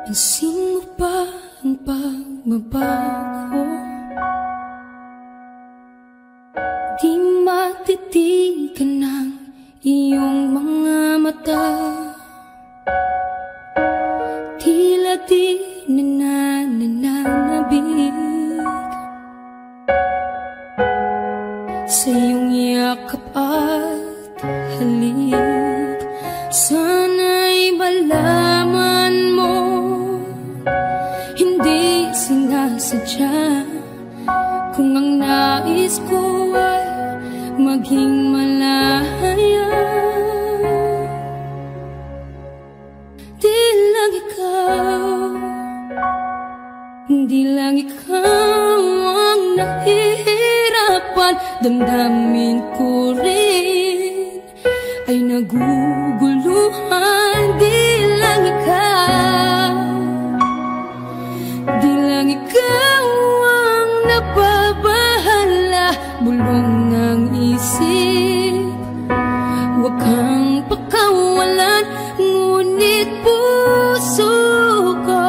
Pansin mo ba ang pagbabago? Di matitigan ng iyong mga mata. Tila di nananabig sa iyong yakap at halik. Sana'y malaman mo, hindi sinasadya. Kung ang nais ko ay maging malaya, di lang ikaw, di lang ikaw ang nahihirapan. Damdamin ko rin ay naguguluhan. Di lang ikaw, di lang ikaw ang nababahala. Bulong ng isip, huwag kang pakawalan. Ngunit puso ko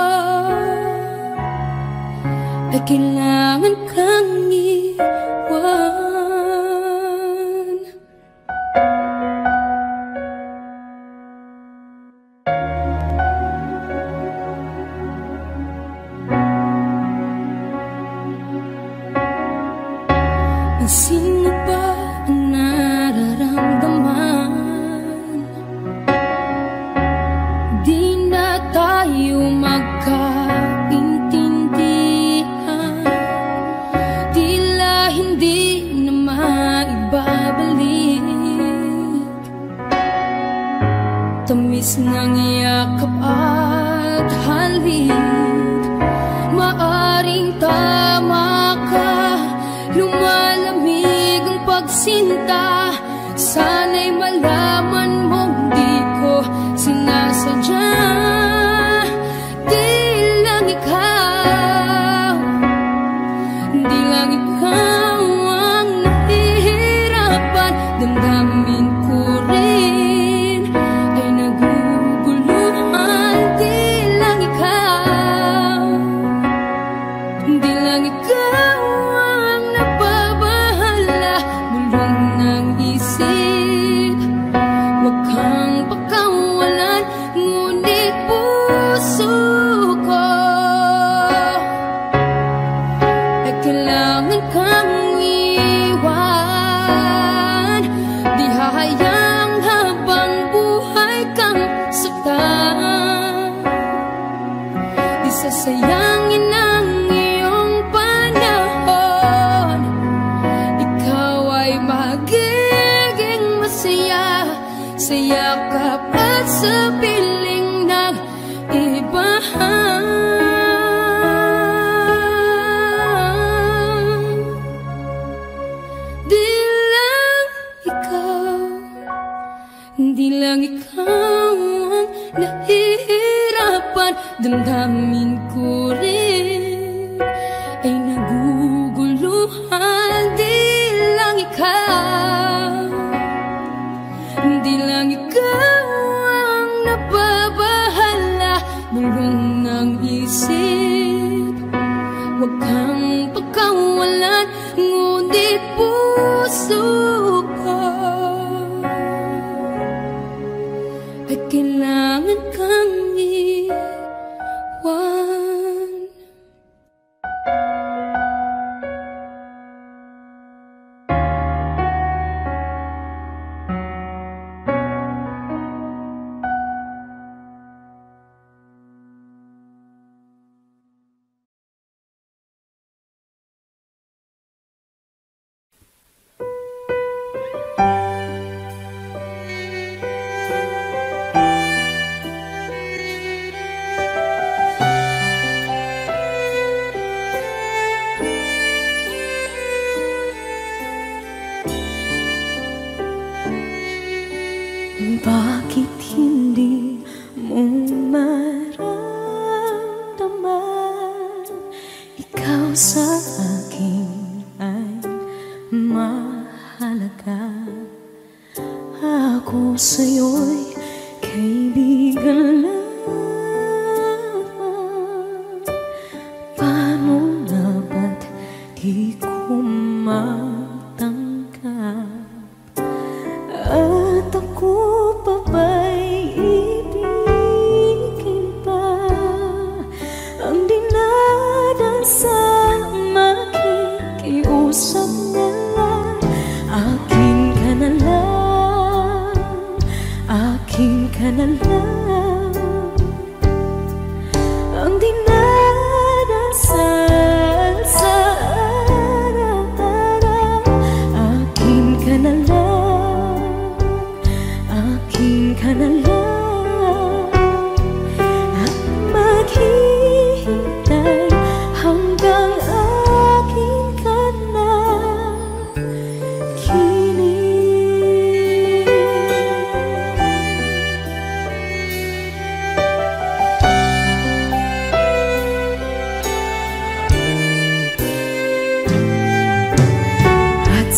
ay kailangan kang iwan. Pansin mo ba ang nararamdaman? Di na tayo magkaintindihan. Tila hindi na maibabalik tamis ng yakap at halik. Maaring tama ka, lumalamig ang pagsinta. Sana'y malaman mong di ko sinasadya. Di lang ikaw, di lang ikaw ang nahihirapan. Damdamin ko rin ay naguguluhan. Di lang ikaw, di lang ikaw ang nababahala. Bulong ng isip, huwag kang pakawalan. Ngunit puso ko ay kailangan kang iwan. Di hahayang habang buhay kang saktan. Di sasayangin ang iyong panahon. Ikaw ay magiging masaya sa yakap at sa piling ng iba. Di lang ikaw, di lang ikaw ang nahihirapan. Damdamin ko rin ay naguguluhan. Di lang ikaw, di lang ikaw ang nababahala. Bulong ng isip, huwag kang pakawalan. Ngunit puso ko ay kailangan kang iwan.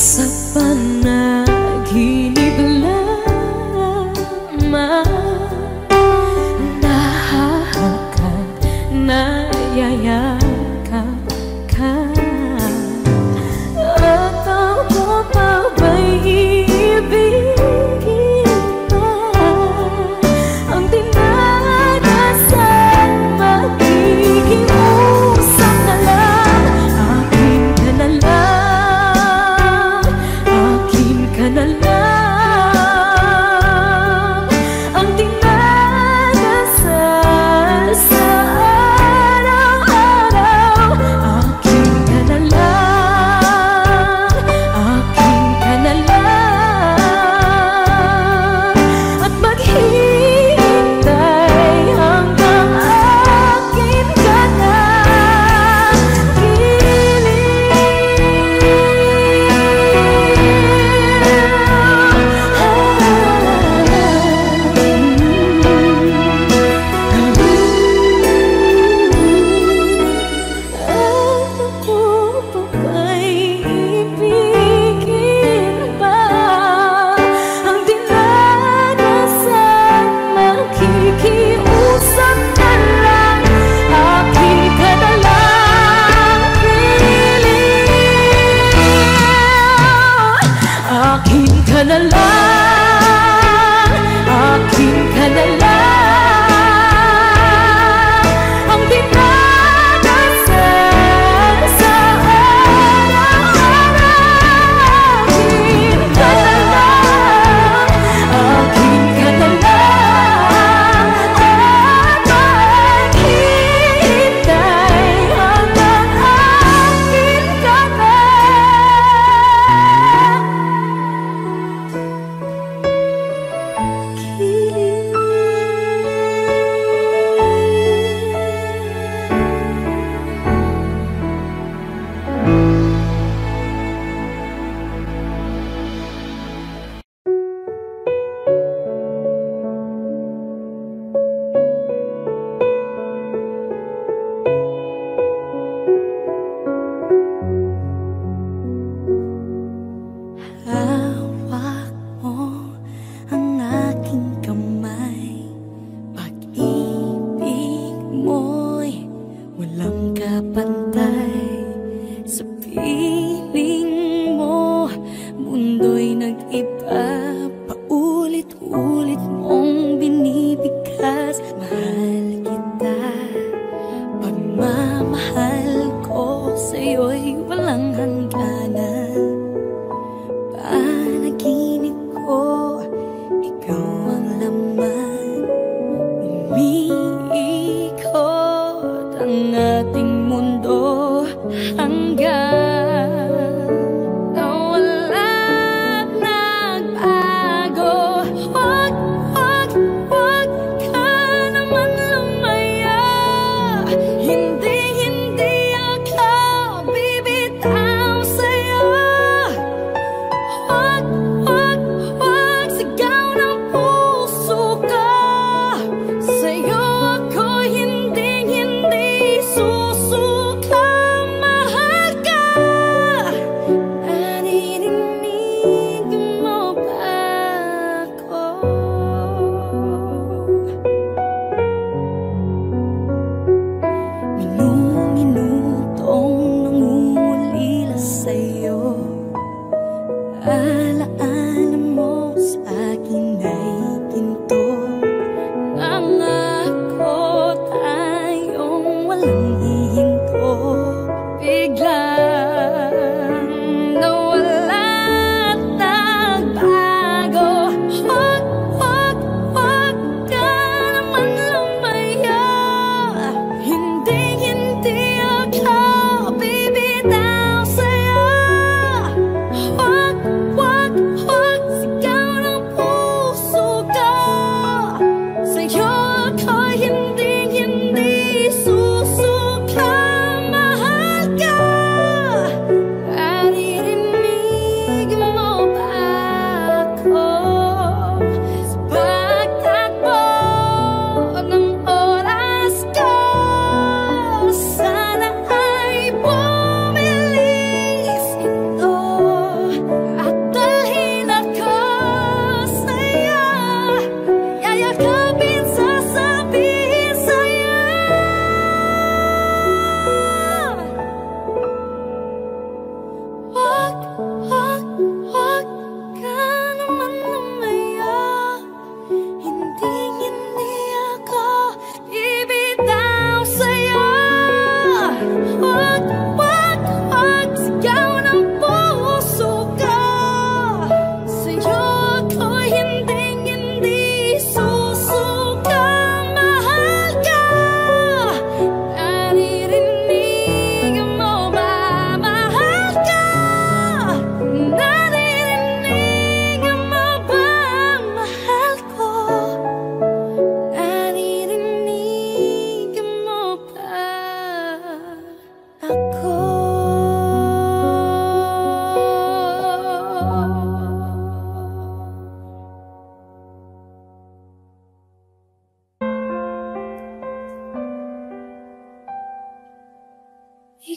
Sa panaginip lamang nahahakan, nayayakap ka. At ako pa ba'y iibigin pa? Ang dinadasan, makikiusap na lang. Akin ka na lang, akin ka na lang. Ang dinadasal sa araw-araw. Akin ka na lang, akin ka na lang. At maghihintay hanggang akin ka na. Ako pa ba'y ibigin pa? Ang dinadasan, makikiusap na lang. Akin ka na lang, piling. Akin ka na lang, akin ka na lang. Ang dinadasal sa araw-araw. Akin ka na lang, akin ka na lang. At maghihintay hanggang akin ka na. Hawak mo ang aking kamay. Pag-ibig mo'y walang kapantay. Sa piling mo, mundo'y nag-iba. Paulit-ulit mong binibigkas. Mahal kita, pagmamahal ko sa'yo'y walang hangganan. Panaginip ko, ikaw ang laman. Umiikot ang ating mundo hanggang nawalang nagbago. Huwag, huwag, huwag ka naman lumaya. Hindi, hindi ako bibitaw sa'yo. Huwag, huwag, huwag sigaw ng puso ko. Sa'yo ako hindi, hindi susuka. Mahal ka.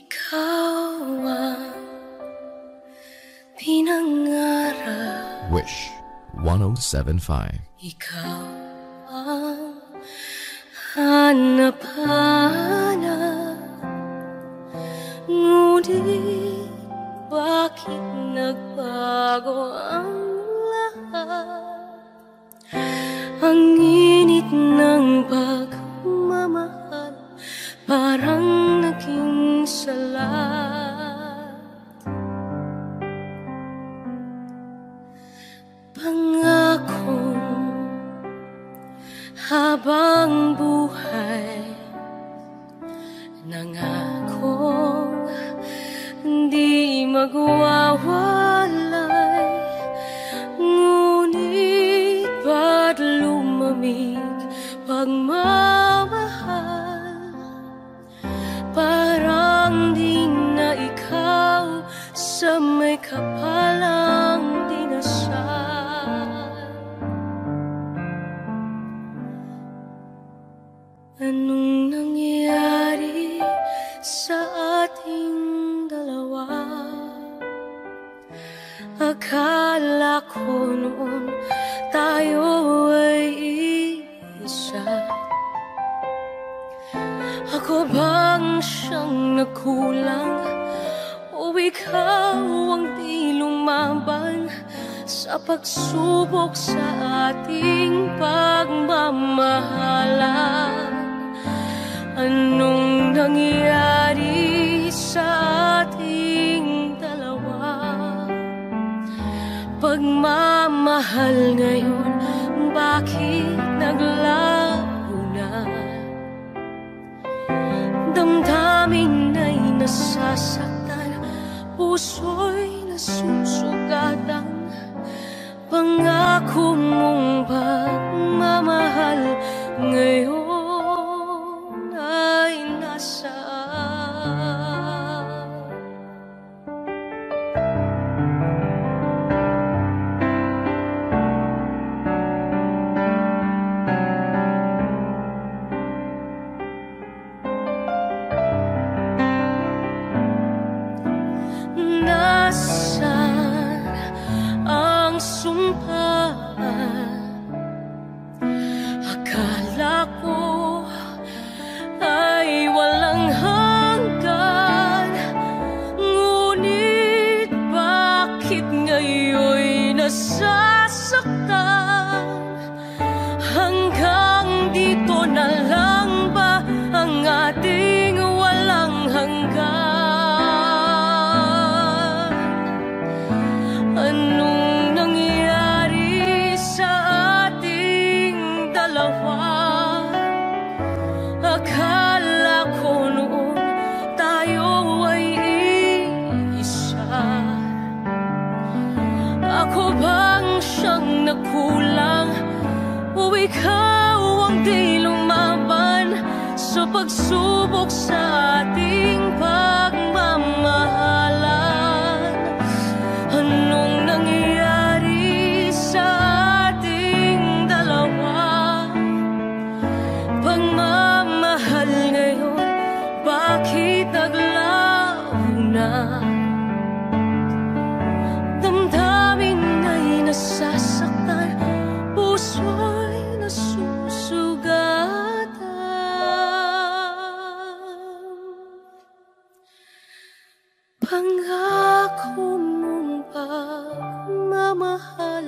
Ikaw ang pinangarap. Wish 107.5. Ikaw ang hanap-hanap. Ngunit bakit nagbago ang lahat? Ang init ng pagmamahal parang naging salat. Pangakong habang buhay, nangakong di magwawalay. Ngunit ba't lumamig pagmamahal? Parang di na ikaw sa may kapalang dinasal. Anong nangyari sa ating dalawa? Akala ko noon tayo ay isa. Ako bang siyang nagkulang? O ikaw ang di lumaban sa pagsubok sa ating pagmamahalan? Anong nangyari sa ating dalawa? Pagmamahal ngayon, bakit naglaho na? Damdamin ay nasasaktan, puso'y nasusugatan. Pangako mong pagmamahal ngayon ay nasaan? Nasaan ang sumpaan? Akala ko ay walang hanggan. Ngunit bakit ngayon'y nasasaktan? Hanggang dito na lang ba ang ating walang hanggan? Anong nangyari sa ating dalawa? Akala ko noon tayo ay isa. Ako bang siyang nagkulang? O ikaw ang di lumaban sa pagsubok sa ating pagmamahalan? Anong nangyari sa ating dalawa? Pagmamahal ngayon, bakit naglaho na? Damdamin ay nasasaktan, puso'y nasusugatan. Pangako mong pagmamahal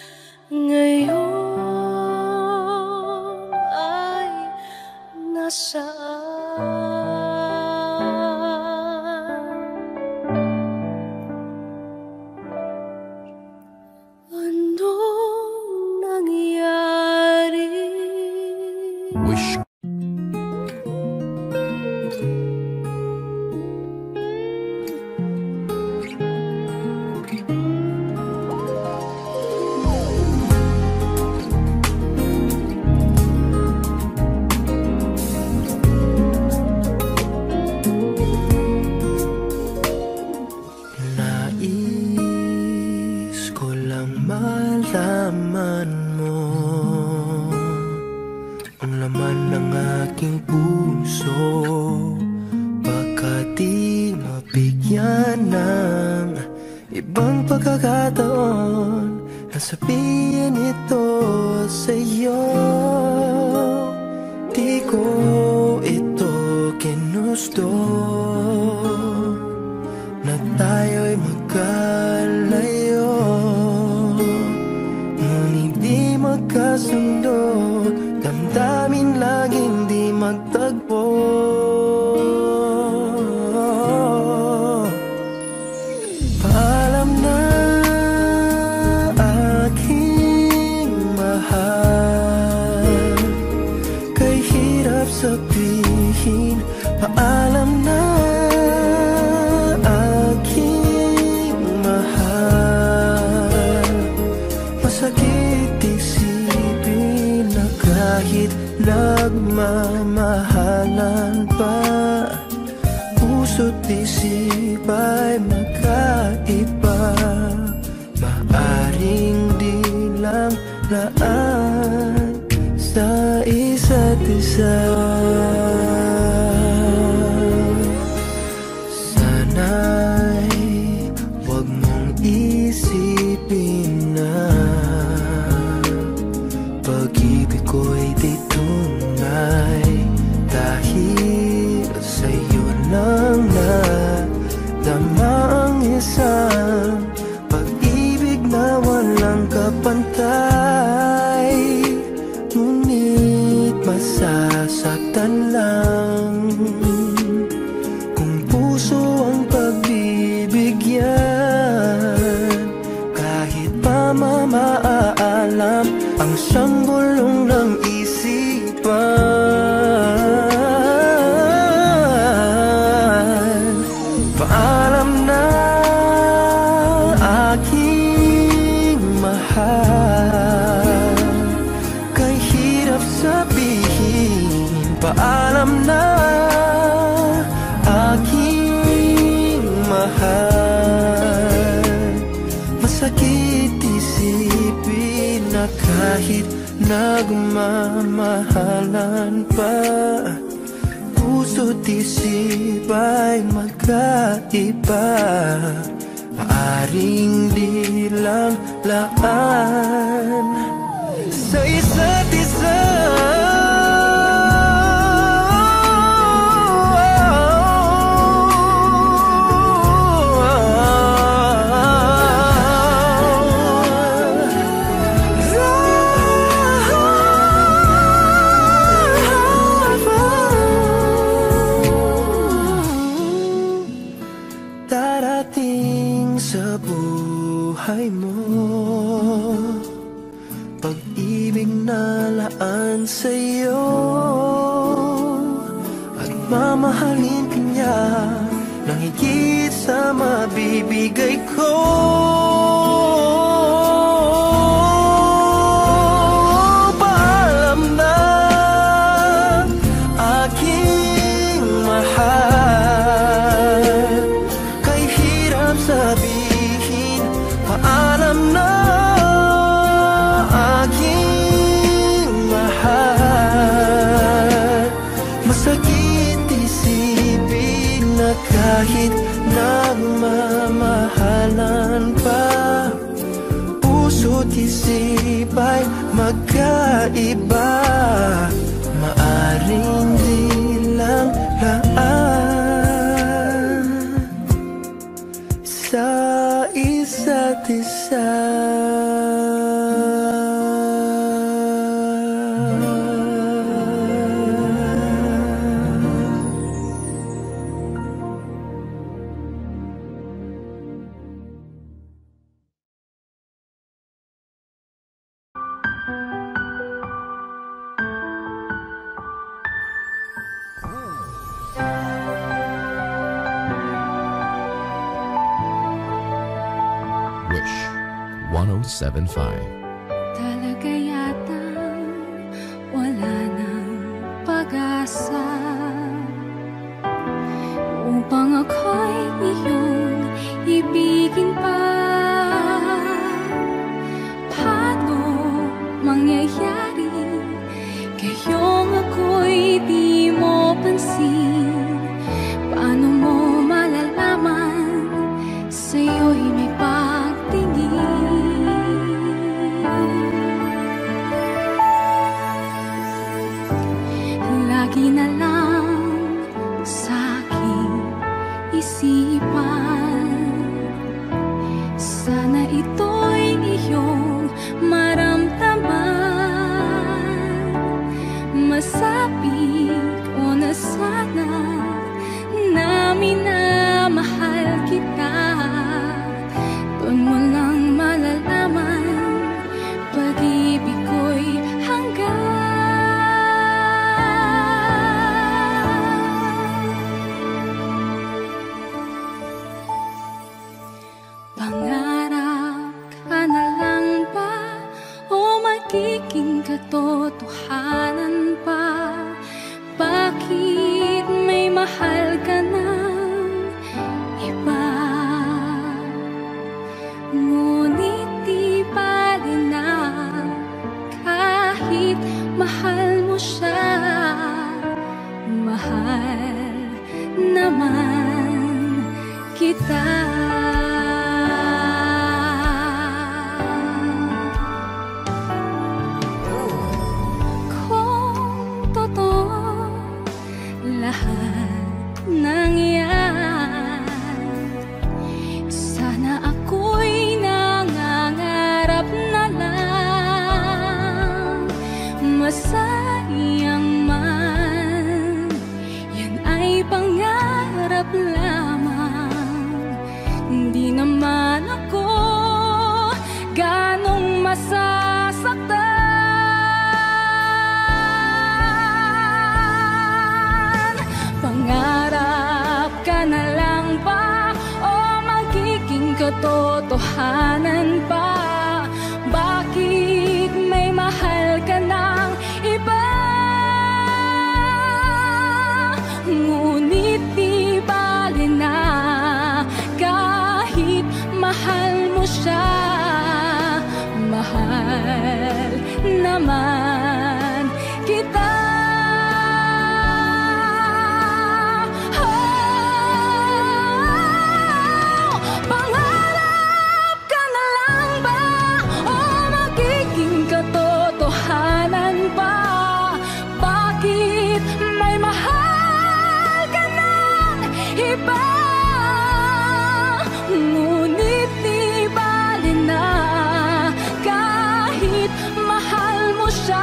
ngayon ay nasaan? Anong nangyari? Wish. Nais ko lang malaman mo ang laman ng aking puso, pagkat di mabigyan ng ibang pagkakataon na sabihin ito sa'yo. Di ko ito ginusto na tayo'y magkalayo, ngunit di magkasundo, damdamin laging di magtagpo. Paalam na aking mahal, kay hirap sabihin. Paalam na aking mahal, masakit isipin na kahit nagmamahalan pa, puso't isip ay magkaiba. Maaring di lang laan sa isa't isa. Sana'y huwag mong isipin na pag-ibig ko'y di tunay, dahil sa'yo lang nadama ang isang pag-ibig na walang kapantay. Ngunit masasaktan lang kung puso ang pagbibigyan, kahit pa mamaalam ang siyang gulong ng isipan. Paalam na aking mahal, kay hirap sabihin. Paalam na aking mahal, masakit isipin na kahit nagmamahalan pa, puso't isip ay magkaiba. Maaring di lang laan sa isa't isa. Darating sa buhay mo pag-ibig na laan sa'yo, at mamahalin ka niya nang higit sa mabibigay ko. Paalam na aking mahal, kay hirap sabihin. Paalam na aking mahal, masakit isipin na kahit nagmamahalan pa, puso't isip ay magkaiba. Maaring di lang laan sa isa't isa. Wish 1075. Talaga yatang wala nang pag-asa upang ako'y iyong ibigin pa. Paano mangyayari kayong ako'y di mo pansin? Paano mo na lang sa aking isipan. Sana ito'y iyong maramdaman. Masapit o nasana na minamahal kita. Doon mo lang malalaman pag-ibig ko'y hanggan. Pangarap ka na lang ba o magiging katotohanan pa? Bakit may mahal ka ng iba? Ngunit di bali na kahit mahal mo siya. Mahal naman kita. Lahat ng yan, sana ako'y nangangarap na lang. Masayang man, yan ay pangarap lamang. Hindi naman ako ganong masasaktan. Pangarap ka na lang ba o magiging katotohanan pa? Bakit may mahal ka ng iba? Ngunit di bali na kahit mahal mo siya. Mahal naman kita. Ngunit di bali na kahit mahal mo siya.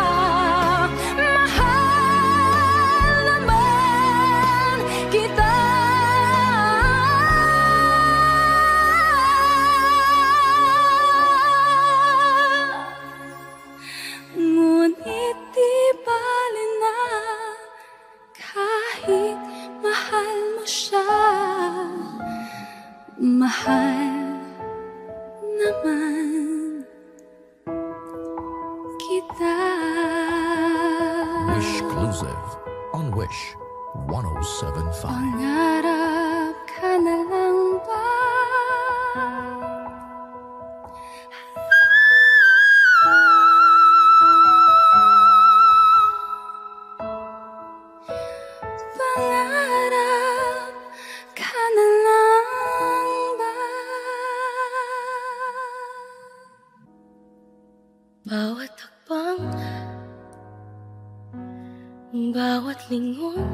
Mahal naman kita. Ngunit di bali na kahit mahal mo siya. Mahal naman kita. Wishclusive on Wish 107.5. Pangarap ka na lang ba? Pangarap ka na lang ba? Bawat hakbang, bawat lingon,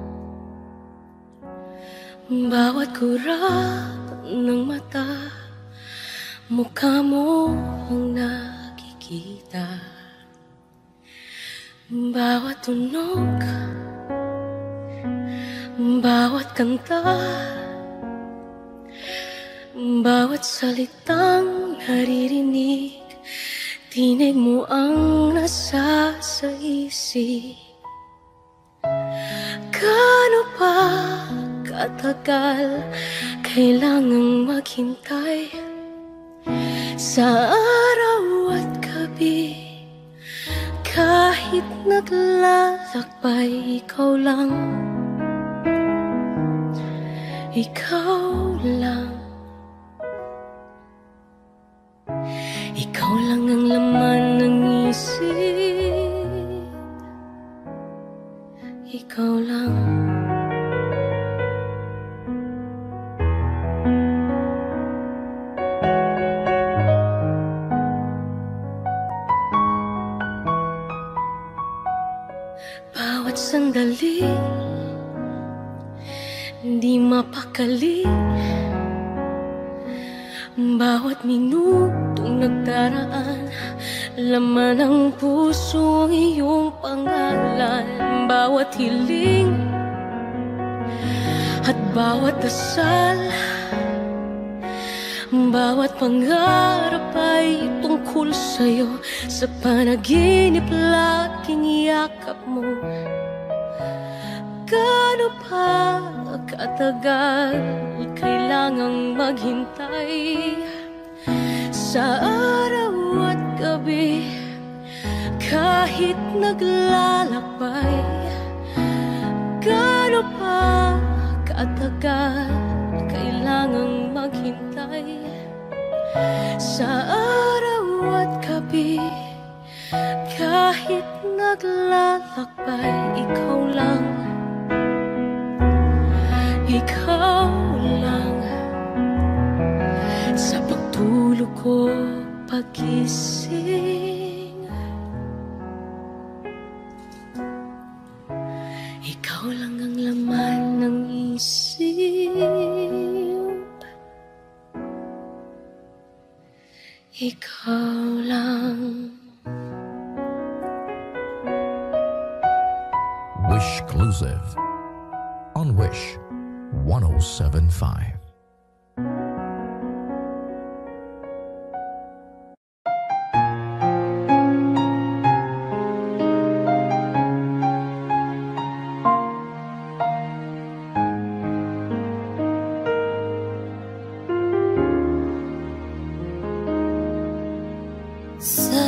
bawat kurap ng mata, mukha mo ang nakikita. Bawat tunog, bawat kanta, bawat salitang naririnig, tinig mo ang nasa sa isip. Gaano pa katagal kailangang maghintay sa araw at gabi? Kahit naglalakbay, ikaw lang, ikaw lang. Ikaw lang ang laman ng isip. Ikaw lang. Bawat sandali mapakali, di mapakali. Bawat minutong nagdaraan, laman ng puso ang iyong pangalan. Bawat hiling at bawat dasal, bawat pangarap ay tungkol sa'yo. Sa panaginip laging yakap mo. Gaano pa katagal kailangang maghintay? Sa araw at gabi, kahit naglalakbay. Gaano pa katagal kailangang maghintay? Sa araw at gabi, kahit naglalakbay. Ikaw lang, ikaw lang. Sa pagtulog ko, pagising, ikaw lang ang laman ng isip. Ikaw lang. Wishclusive on Wish 107.5. Sa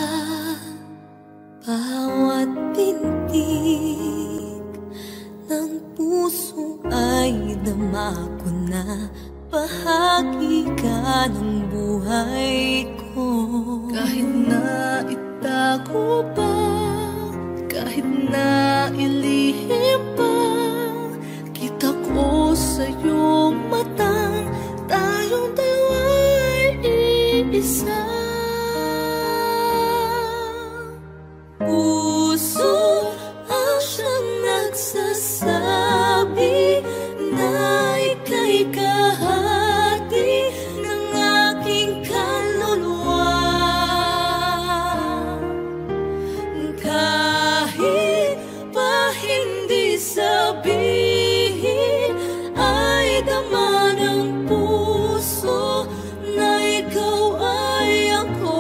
bawat pintig ng puso ay dama ko na bahagi ka ng buhay ko. Kahit na itago pa, kahit na ilihim pa, kita ko sa iyong mata, tayong dalawa'y iisa. Puso ang siyang nagsasabi na ika'y kahati ng aking kaluluwa. Kahit pa hindi sabihin, ay dama ng puso na ikaw ay ako.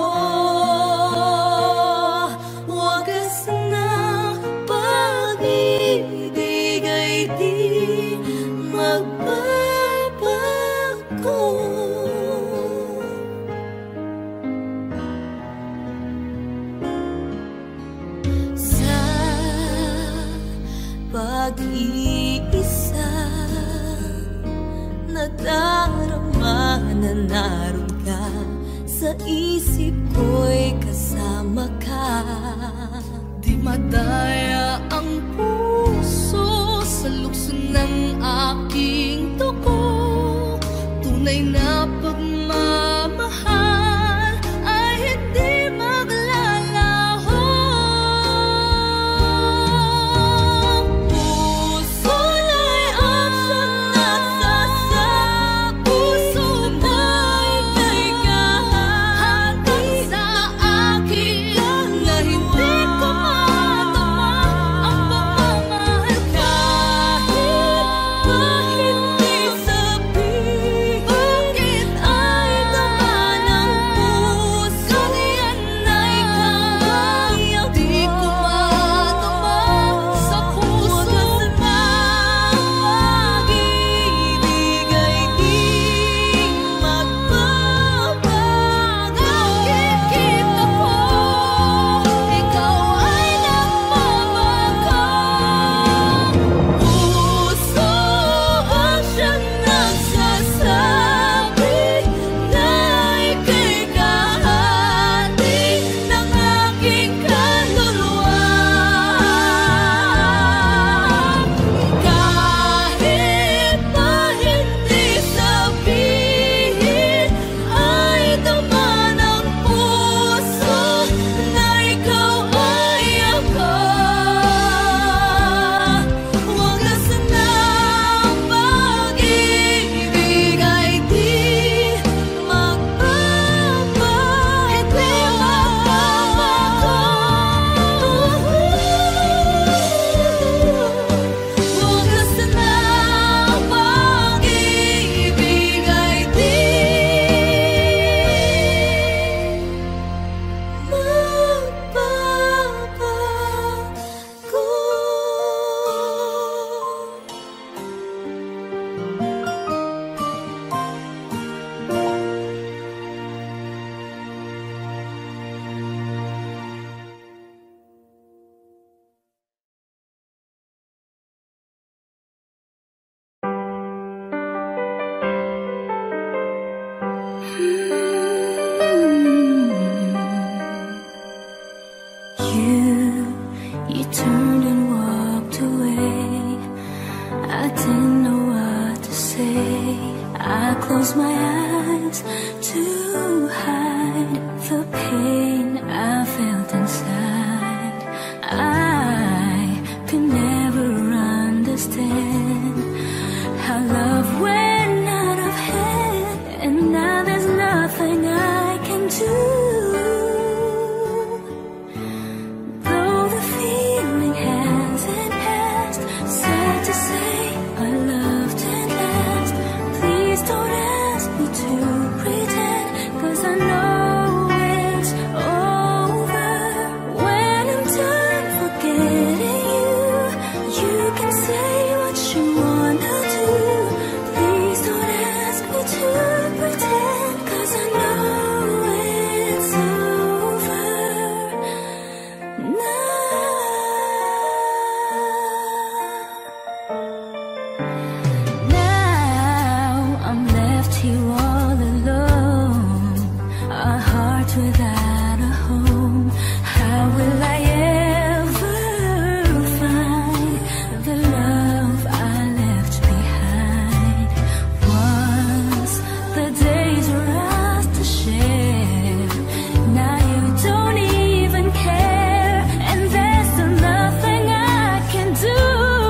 Wagas na pag-ibig ay di magbabago. Sa pag-iisa, nadarama na naroon ka. Sa isip ko'y kasama ka. Di madaya ang puso sa lukso ng aking dugo. Tunay na pagmamahal ay hindi maglalaho. Puso na'y option na sa puso mo'y kay kahati sa akin, na hindi ko madama ang pagmamahal. Kahit pa hindi sabihin, close my eyes to hide the pain I felt inside. I could never understand how love went out of hand, and now there's nothing I can do. Though the feeling hasn't passed, sad to say our love didn't last. Please don't ask me to pretend, 'cause I know it's over. When I'm done forgetting you, you can say what you wanna do. Please don't ask me to pretend, 'cause I know it's over now. Now I'm left here all alone, a heart without a home. How will I ever find the love I left behind? Once the days were ours to share, now you don't even care, and there's still nothing I can do.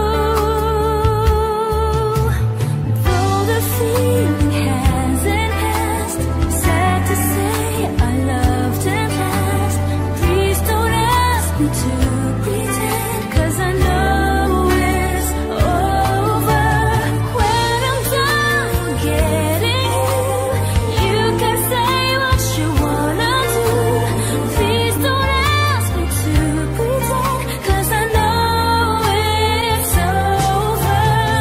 Though the feeling hasn't passed, sad to say our love didn't last. Please don't ask me to pretend, 'cause I know it's over. When I'm done forgetting you, you can say what you wanna do. Please don't ask me to pretend, 'cause I know it's over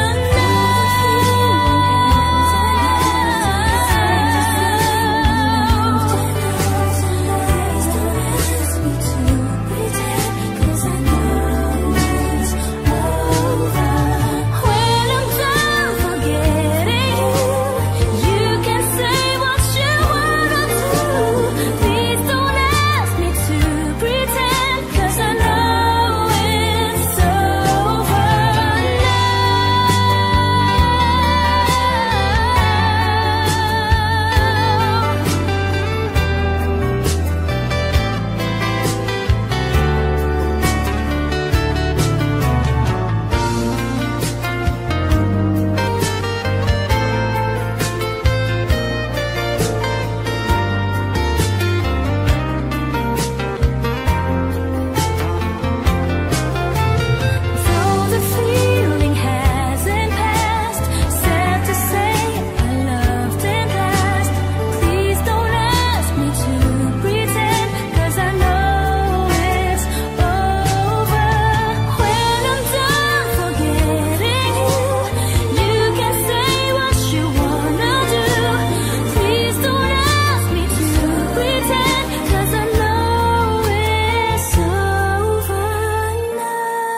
Though the feeling hasn't passed, sad to say our love didn't last. Please don't ask me to pretend, 'cause I know it's over. When I'm done forgetting you, you can say what you wanna do. Please don't ask me to pretend, 'cause I know it's over now.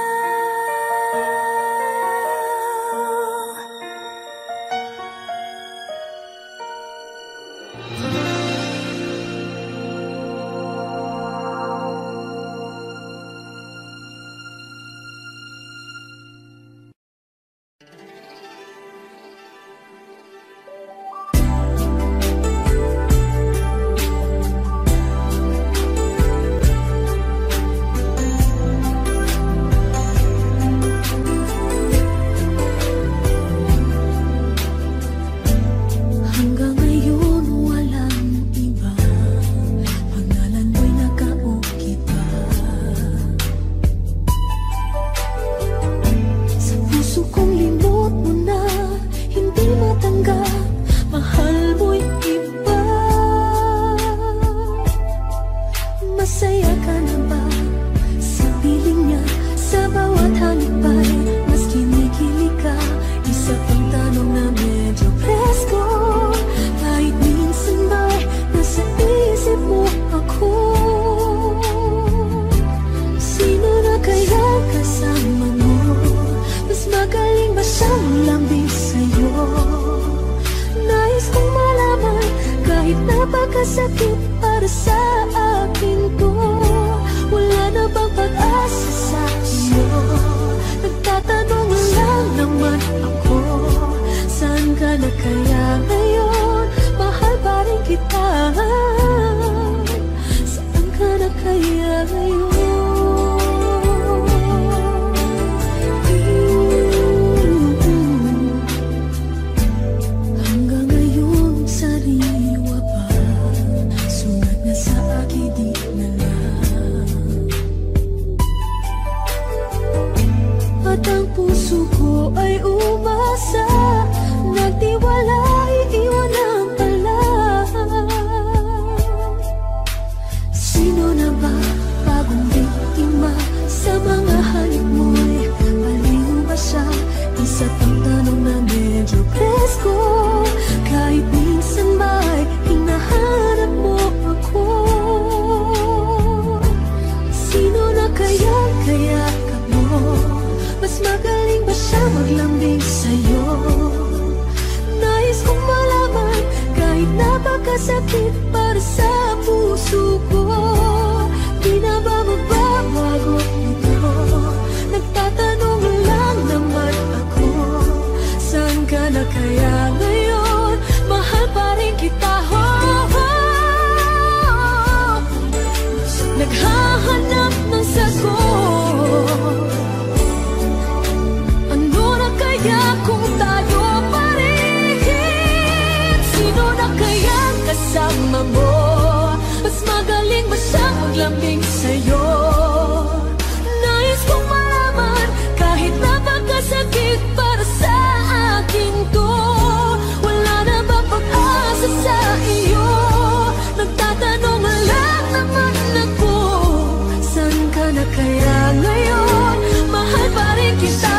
Hanggang ngayon walang iba, pangalan mo'y nakaukit pa sa puso kong. Limot mo na, hindi matanggap, mahal mo'y iba. Masaya ka na ba sa piling niya? Sa bawat halik ba'y mas kinikilig ka? Isa pang tanong na medyo presko, kahit minsan ba'y nasa isip mo ako? Sino na kaya kasama mo? Mas magaling ba siyang lambing sa'yo? Nais kong malaman, kahit napakasakit para sa akin to. Wala na bang pag-asa sa iyo? Nagtatanong lang naman ako, saan ka na kaya ngayon? puso ko ay umasa, nagtiwala, iiwan ang pala. Sino na ba bagong biktima sa mga halik mo'y baliw ba siya? Isa pang tanong na medyo presko, kahit minsan ba'y hinahanap mo ako. Sino na kaya ka mo? Mas magaling ba siya maglambing sa'yo? Nais kong malaman kahit napakasakit para sa puso ko. Di na ba magbabago ito? Nagtatanong lang naman ako, saan ka na kaya ngayon? Mahal pa rin kita, naghahanap ng sagot. Ano na kaya kung tayo pa rin? Sino na kaya kasama mo? Mas magaling ba siyang maglambing sa'yo? Nais kong malaman kahit napakasakit para sa akin to. Wala na ba pag-asa sa iyo? Nagtatanong lang naman ako, saan ka na kaya ngayon? Mahal pa rin kita.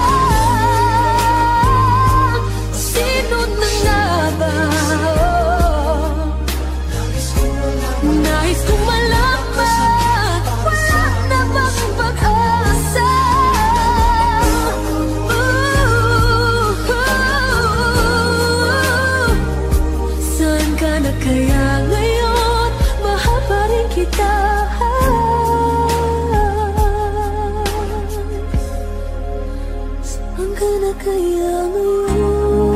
Sino na nga ba? Nais kong malaman, wala na bang pag-asa? Saan ka na kaya ngayon? Mahal pa rin kita. Saan ka na kaya ngayon?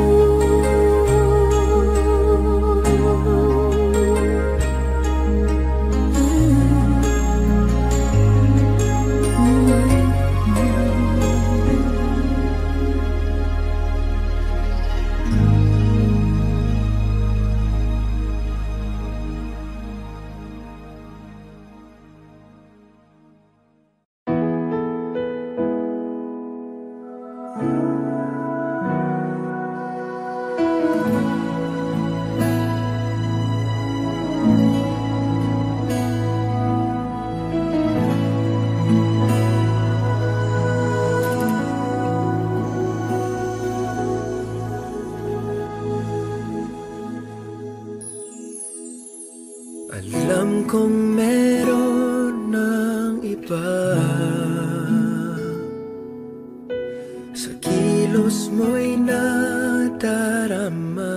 Alam kong meron ng iba sa kilos mo'y nadarama.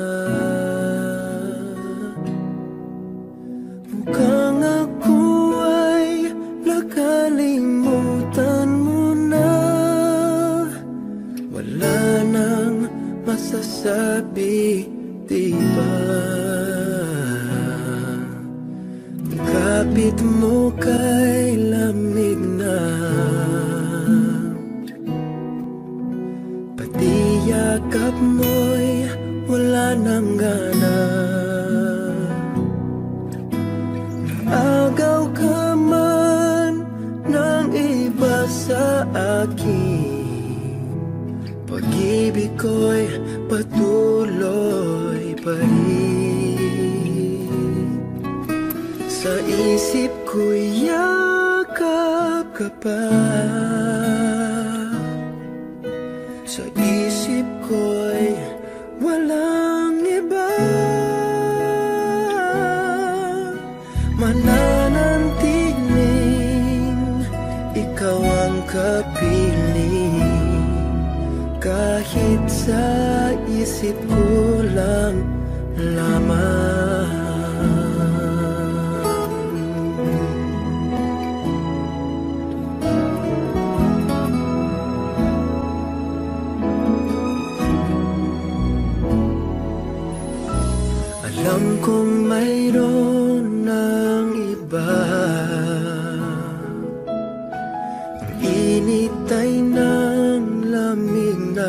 Mukhang ako ay nakalimutan mo na. Wala nang masasabi, diba? Kapit mo kay lamig na, pati yakap mo'y wala nang gana. Naagaw ka man ng iba sa akin, pag-ibig ko'y patuloy pa rin. Sa isip ko'y yakap ka pa, sa isip ko'y walang iba. Mananantiling ikaw ang kapiling, kahit sa isip ko lang lamang. Alam kong mayroon ng iba, ang init ay ng lamig na.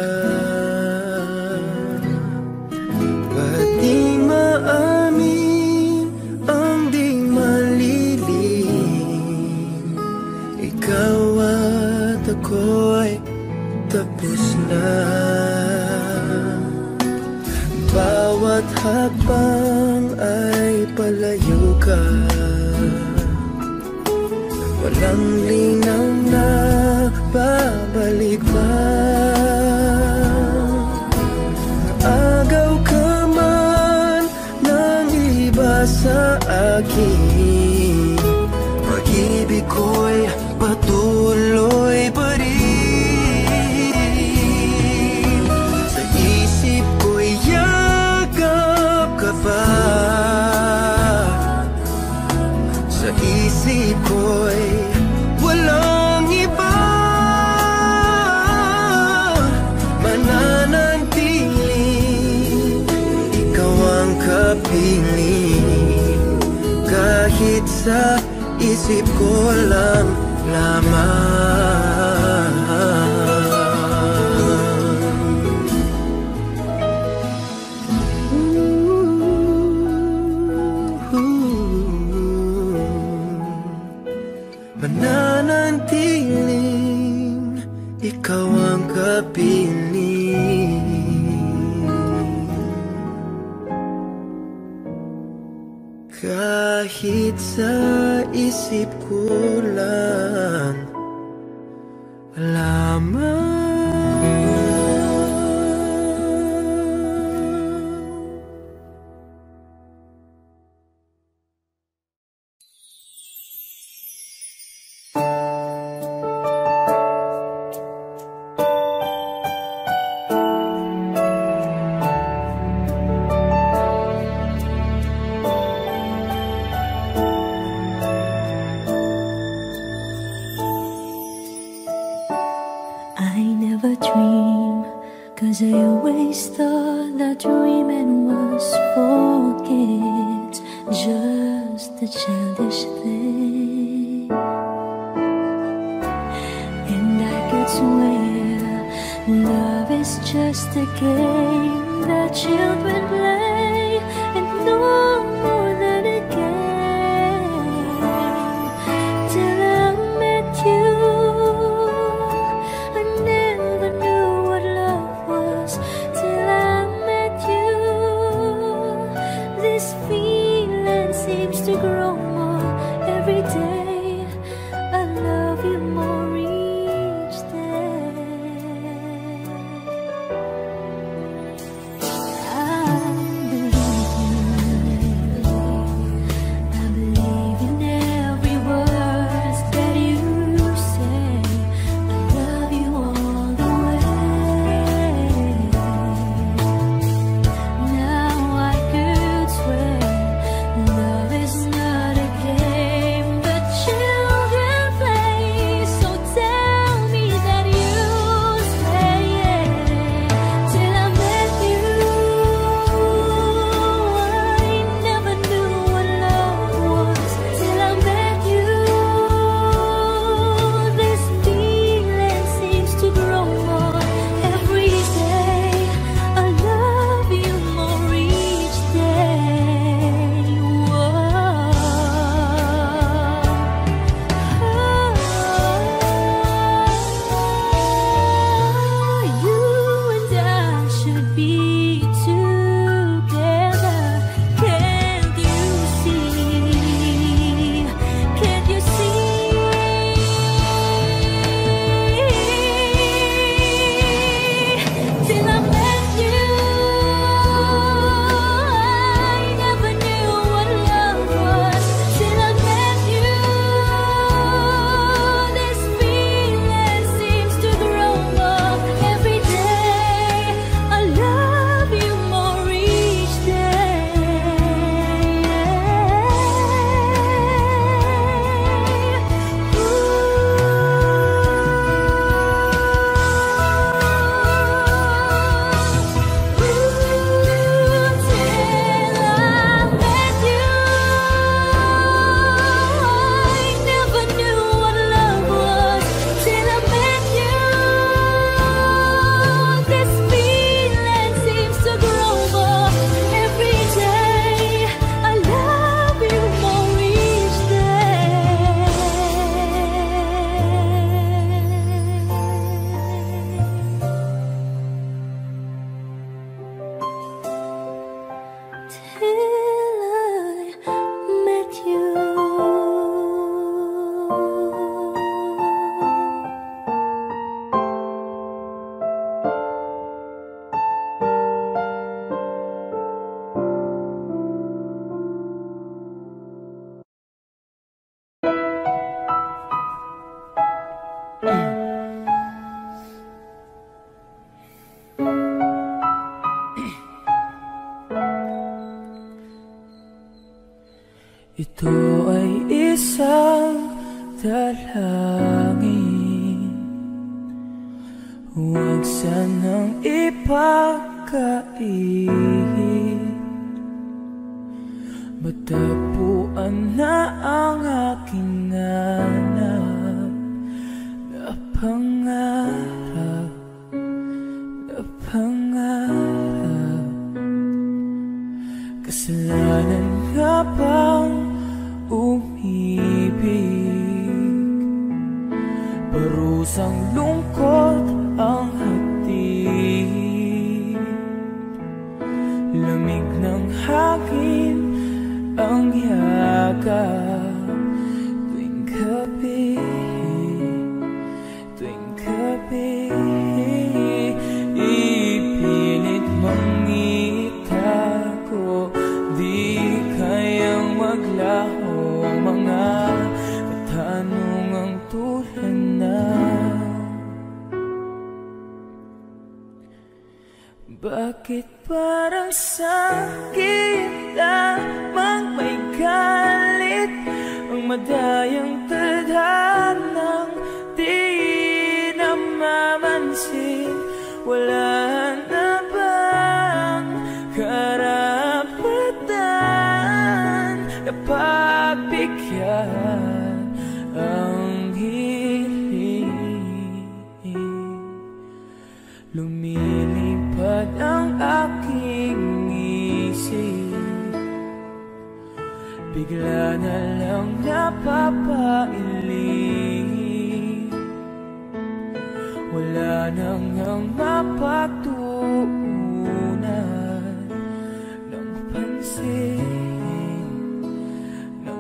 Ba't di maamin ang di malilim? Ikaw at ako'y tapos na. Bawat hakbang ay palayo ka. Walang linaw na babalik pa. Agaw ka man ng iba sa akin, pag-ibig ko'y patuloy pa rin. Sa isip ko'y yakap ka pa. Sa isip ko'y walang iba. Mananatiling ikaw ang kapiling, kahit sa isip ko lang lamang. Mananatiling ikaw ang kapiling, kahit sa isip ko lang lamang. Cause I always thought that dreaming was for kids, just a childish thing. And I could swear love is just a game that children play, and no more than a game. Till I met you, I never knew what love was. Till I met you, this feeling seems to grow more every day. I love you more each day. I believe you. Ito ay isang dalangin, huwag sanang ipagkait. Matagpuan na ang aking hanap na pangarap, na pangarap. Kasalanan nga bang umibig? Parusang lungkot ang hatid, lamig ng hangin ang yakap tuwing gabi, tuwing gabi. Ipilit mong itago, di kayang maglaho ang mga katanungang tulad na bakit parang sa'kin lamang may galit, ang madayang tadhanang di namamansin? Wala na bang karapatan na pagbigyan ang hiling? Lumilipad ang aking isip, bigla na lang napapailing. Wala nang ang mapatuunan ng pansin, ng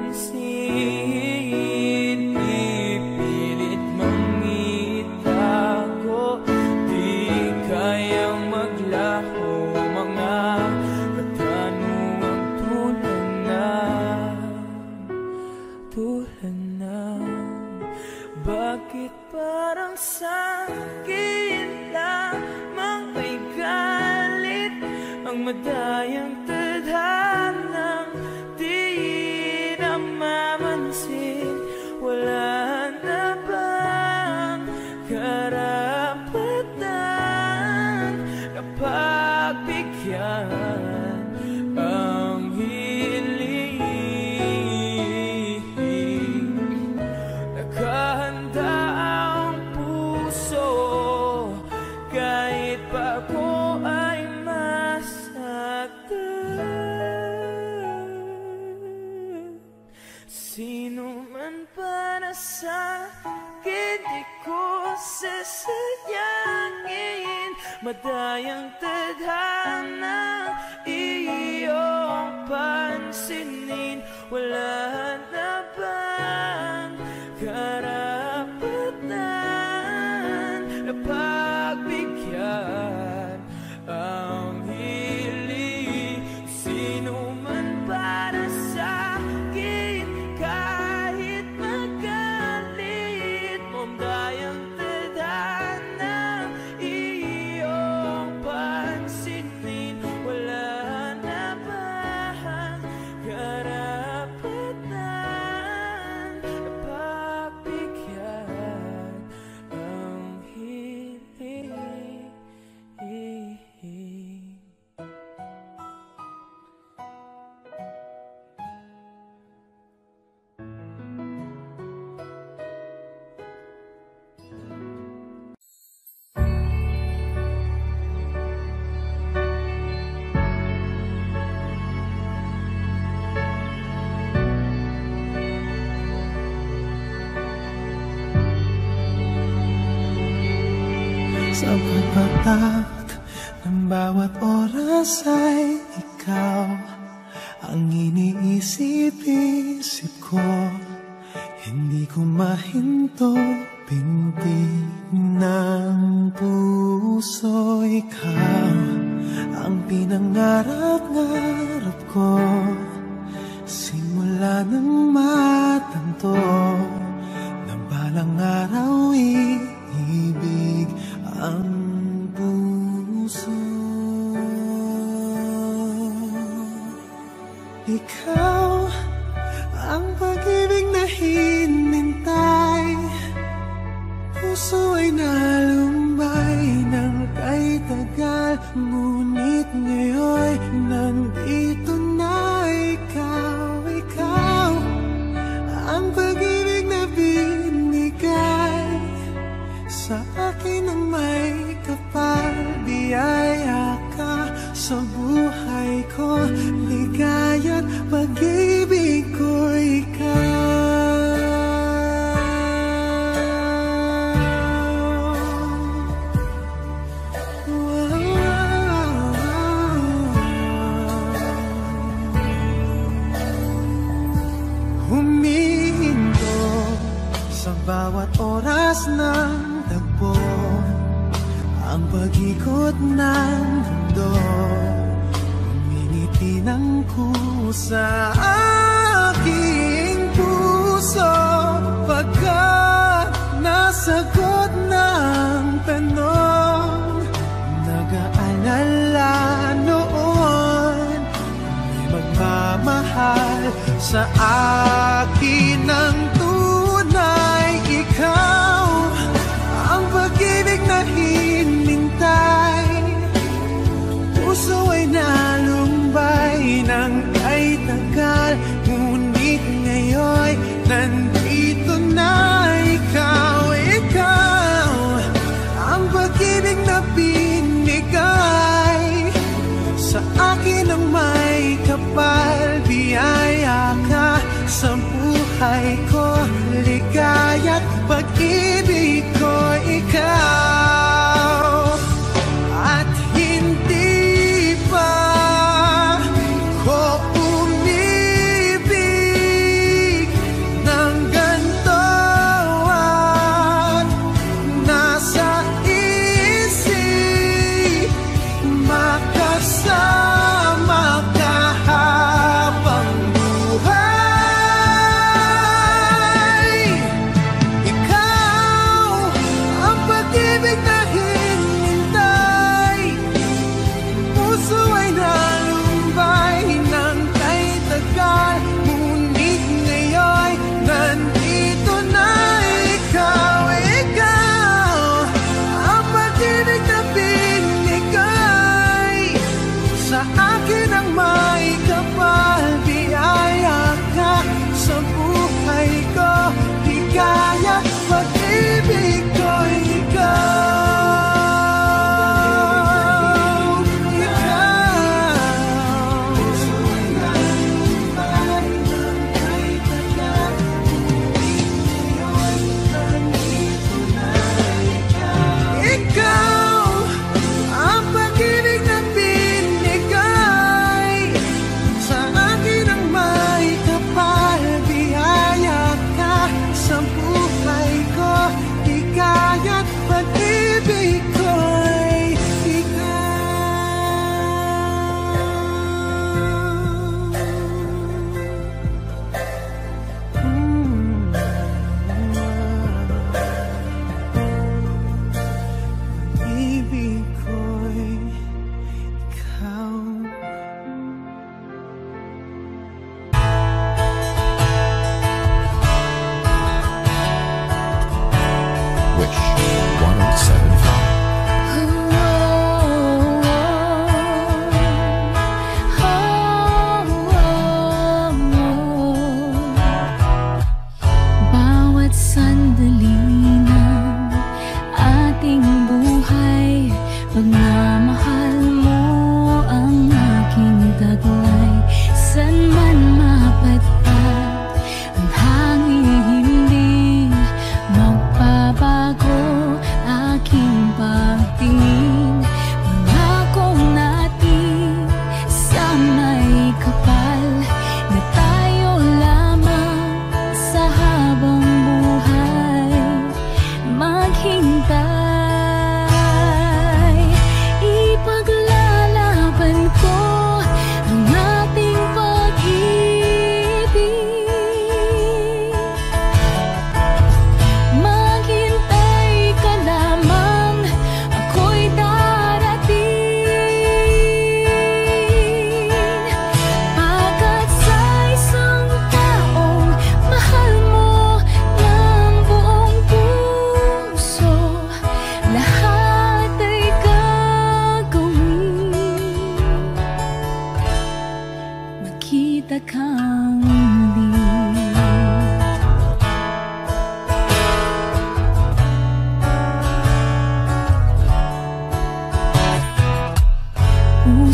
pansin. Ipilit mong itago, di kayang maglaho mga katanungang tulad na bakit parang sa'kin lamang may galit, ang madayang tadhanang di namamansin? Wala na bang karapatan na pagbigyan ang hiling? Nakahanda ang puso kahit pa ako ay masaktan. Sino man para sa'kin di ko sasayangin, madayang tadhana iyong pansinin. Wala na bang karapatan na pagbigyan ang hiling? Sino man para sa'kin kahit magalit, mamdayang tadhana iyong pansinin. Wala na bang karapatan na pagbigyan ang hiling? Sa pagpatak ng bawat oras ay ikaw ang iniisip-isip ko. Hindi ko mahinto pinti ng puso. Ikaw ang pinangarap-ngarap ko simula ng matanto na balang araw iibig ang puso. Ikaw ang pag-ibig na hinintay. Puso ay nalumbay ng kay tagal, ngunit ngayon nandito na ikaw, ikaw. Ang pag-ibig na binigay sa akin ang may kapal, biyaya ka sa buhay ko, ligaya't pag-ibig ko ikaw. Humihinto sa bawat oras ng tagpo, ang pag-ikot ng mundo, humingiti ng kusa aking puso, pagkat nasagot ng tanong, nag-aalala noon, may magmamahal sa akin ng tunay. Ikaw ang pag-ibig na hinintay, puso ay nalumbay ng kay tagal, ngunit ngayon nandito na ikaw, ikaw. Ang pag-ibig na binigay sa akin ang may kapal, biyaya ka sa buhay ko, ligaya't pag-ibig ko ikaw. At hindi pa ko umibig ng ganito, at nasa isip makasama ka habang buhay. Ikaw ang pag-ibig na hinintay, puso ay nalumbay ng kay tagal, ngunit ngayon nandito na ikaw, ikaw. Ang pag-ibig na binigay sa akin ang may kapal, biyaya ka sa buhay ko, ligaya pag-ibig ko ikaw, ikaw. Puso ay nalumbay ng kay tagal, ngunit ngayon nandito na ikaw, ikaw. Ang pag-ibig na binigay sa akin ang may kapal, biyaya ka sa buhay ko, ligaya't pag-ibig ko'y pag-ibig ko'y ikaw. Wish 1075. Bawat sandali ng ating buhay, pagmamahal mo ang aking taglay. San man mapatpat ang hangin, hindi magbabago aking pagtingin. Pangako natin sa may kapal, na tayo lamang sa habang buhay maghintay.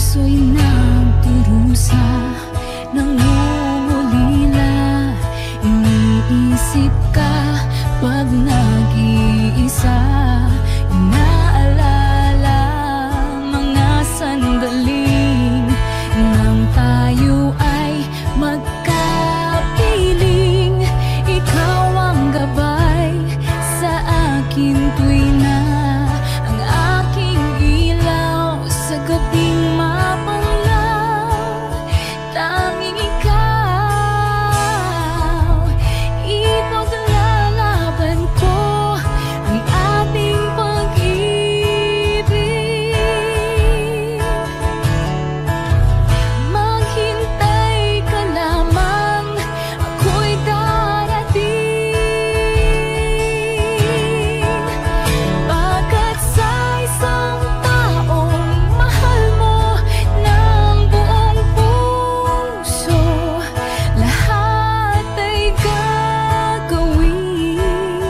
puso'y nagdurusa, nangungulila. Iniisip ka pag nag-iisa, inaalala mga sandaling nang tayo ay magkapiling. Ikaw ang gabay sa akin tuwi na ang aking ilaw sa gabing mapanglaw. Tanging ikaw, ipaglalaban ko ang ating pag-ibig. Maghintay ka lamang, ako'y darating. Pagkat sa isang taong mahal mo ng buong puso, lahat ay gagawin.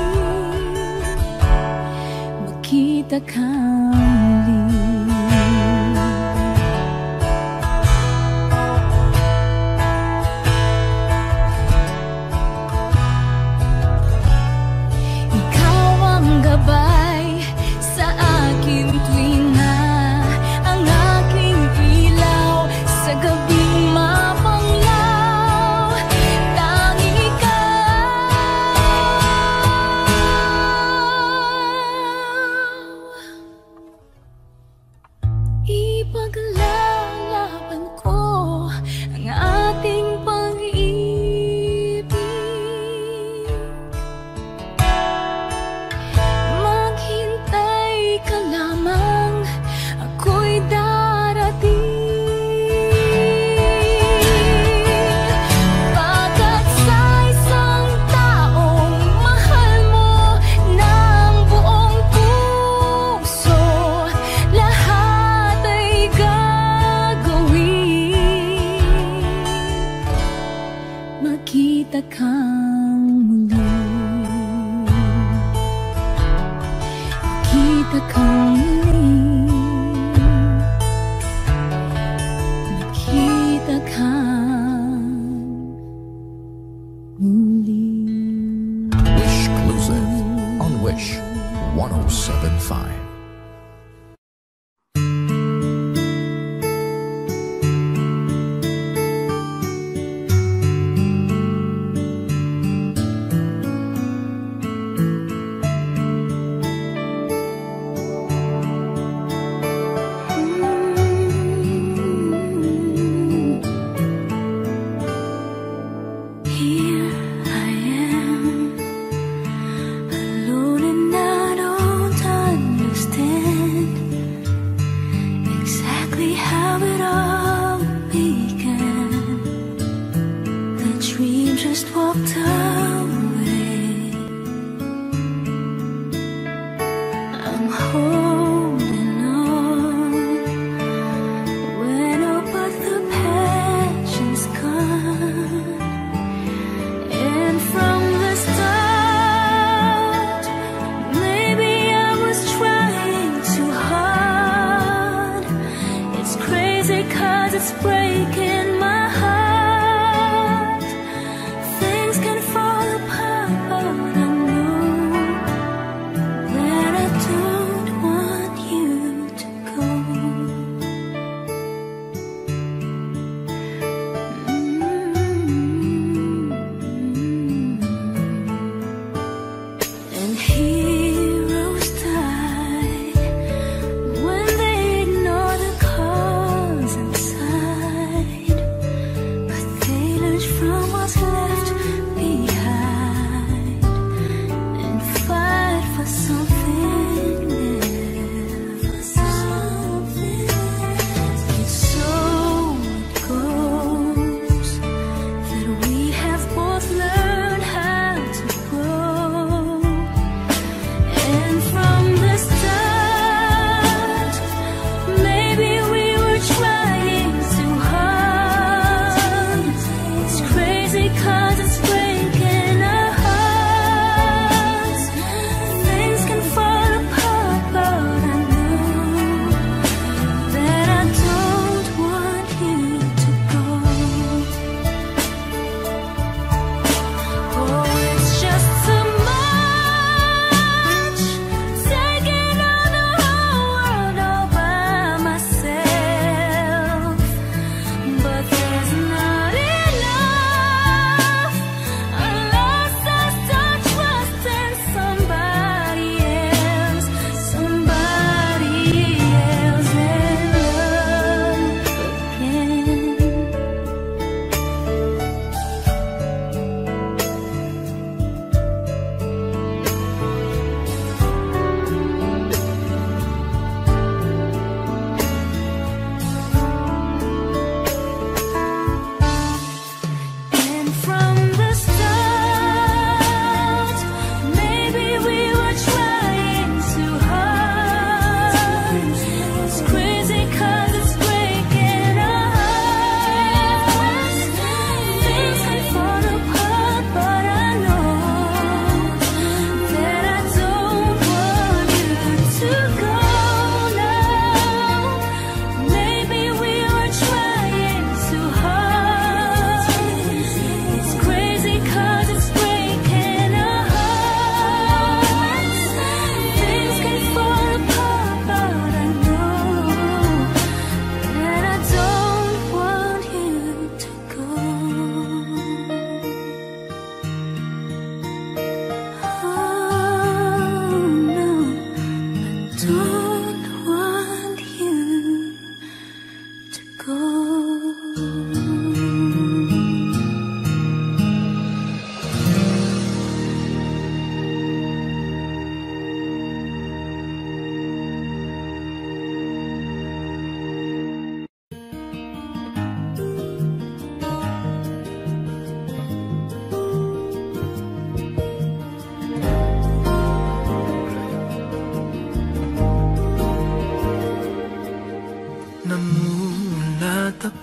Magkita ka muli. Ikaw ang gabay sa akin tuwi na ang aking ilaw sa gabing mapanglaw. Tanging ikaw, ipaglalaban ko ang ating pag-ibig. Maghintay ka lamang, ako'y darating. Pagkat sa isang taong mahal mo ng buong puso, lahat ay gagawin.